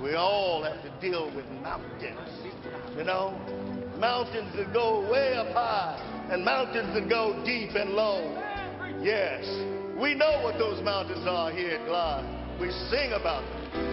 We all have to deal with mountains, you know, mountains that go way up high and mountains that go deep and low. Yes, we know what those mountains are here at Glide. We sing about them.